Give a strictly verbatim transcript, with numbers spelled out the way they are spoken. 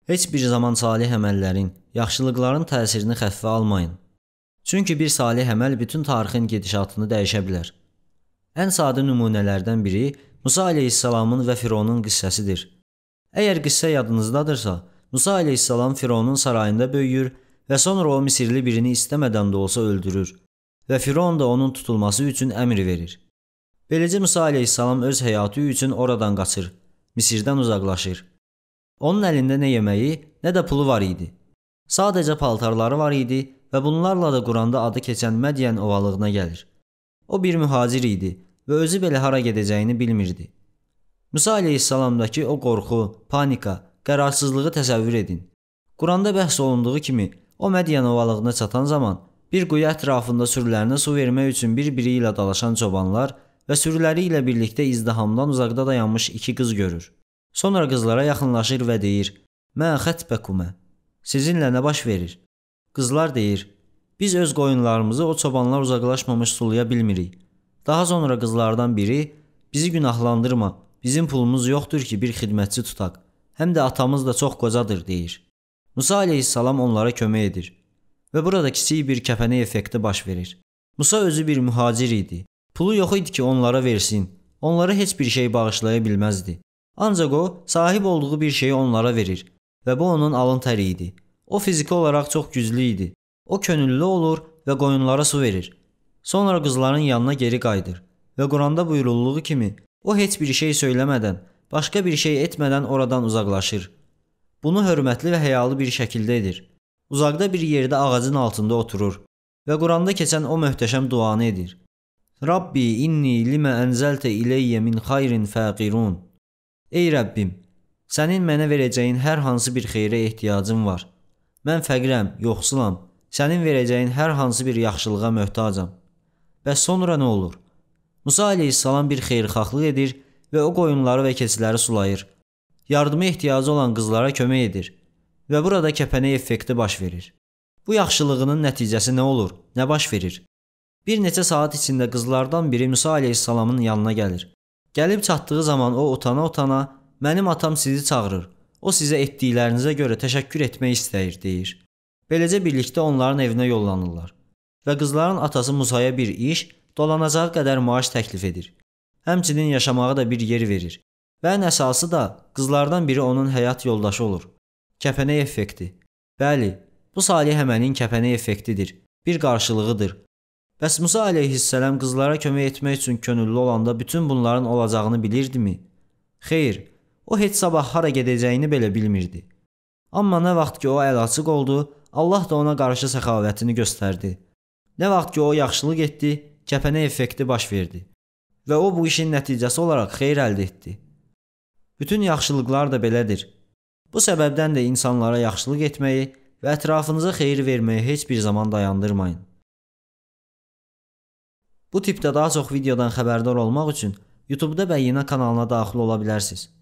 Heç bir zaman salih əməllərin, yaxşılıqların təsirini xəffə almayın. Çünki bir salih əməl bütün tarixin gedişatını dəyişə bilər. Ən sadə nümunələrdən biri Musa əleyhissalamın və Fironun qissəsidir. Əgər qissə yadınızdadırsa, Musa əleyhissalam Fironun sarayında böyüyür və sonra o Misirli birini istəmədən də olsa öldürür və Firon da onun tutulması üçün əmr verir. Beləcə Musa əleyhissalam öz həyatı üçün oradan qaçır, Misirdən uzaqlaşır. Onun əlində nə yeməyi, nə də pulu var idi. Sadəcə paltarları var idi və bunlarla da Quranda adı keçən Mədiyən ovalığına gəlir. O bir mühacir idi və özü belə hara gedəcəyini bilmirdi. Musa əleyhissalamdakı o qorxu, panika, qərarsızlığı təsəvvür edin. Quranda bəhs olunduğu kimi o Mədiyən ovalığına çatan zaman bir quyu ətrafında sürülərinə su vermək üçün bir-biri ilə dalaşan çobanlar və sürüləri ilə birlikdə izdihamdan uzaqda dayanmış iki qız görür. Sonra qızlara yaxınlaşır və deyir: "Mə xətbəkumə." Sizinlə nə baş verir? Qızlar deyir: "Biz öz qoyunlarımızı o çobanlar uzaqlaşmamış sulaya bilmirik." Daha sonra qızlardan biri: "Bizi günahlandırma. Bizim pulumuz yoxdur ki, bir xidmətçi tutaq. Həm də atamız da çox qocadır." deyir. Musa əleyhissalam onlara kömək edir və burada kiçik bir kəpənək effekti baş verir. Musa özü bir mühacir idi. Pulu yox idi ki, onlara versin. Onlara heç bir şey bağışlaya bilməzdi. Ancaq o, sahib olduğu bir şeyi onlara verir və bu onun alın təri idi. O fiziki olaraq çox güclü idi. O könüllü olur və qoyunlara su verir. Sonra qızların yanına geri qayıdır və Quranda buyurulduğu kimi o heç bir şey söyləmədən, başqa bir şey etmədən oradan uzaqlaşır. Bunu hörmətli və həyalı bir şəkildə edir. Uzaqda bir yerdə ağacın altında oturur və Quranda keçən o möhtəşəm duanı edir. Rabbi inni limə ənzəltə iləyyə min xayrin fəqirun. Ey Rəbbim, sənin mənə verəcəyin hər hansı bir xeyrə ehtiyacım var. Mən fəqirəm, yoxsulam. Sənin verəcəyin hər hansı bir yaxşılığa möhtacam. Bəs sonra nə olur? Musa əleyhissalam bir xeyirxahlıq edir və o qoyunları və keçiləri sulayır. Yardıma ehtiyacı olan qızlara kömək edir və burada kəpənək effekti baş verir. Bu yaxşılığının nəticəsi nə olur? Nə baş verir? Bir neçə saat içində qızlardan biri Musa əleyhissalamın yanına gəlir. Gəlib çatdığı zaman o utana-utana, "Mənim atam sizi çağırır. O sizə etdiklərinizə görə təşəkkür etmək istəyir." deyir. Beləcə birlikdə onların evinə yollanırlar və qızların atası Musaya bir iş, dolanacağı qədər maaş təklif edir. Həmçinin yaşamağa da bir yer verir. Və ən əsası da qızlardan biri onun həyat yoldaşı olur. Kəpənək effekti. Bəli, bu salih əməlin kəpənək effektidir. Bir qarşılığıdır. Bəs Musa əleyhissalam qızlara kömək etmək üçün könüllü olanda bütün bunların olacağını bilirdimi? Xeyr, o heç sabah hara gedəcəyini belə bilmirdi. Amma nə vaxt ki o əl açıq oldu, Allah da ona qarşı səxavətini göstərdi. Nə vaxt ki o yaxşılıq etdi, kəpənək effekti baş verdi. Və o bu işin nəticəsi olaraq xeyir əldə etdi. Bütün yaxşılıqlar da belədir. Bu səbəbdən də insanlara yaxşılıq etməyi və ətrafınıza xeyir verməyi heç bir zaman dayandırmayın. Bu tipdə daha çox videodan xəbərdar olmaq üçün YouTube-da Bəyyinə kanalına daxil ola bilərsiniz.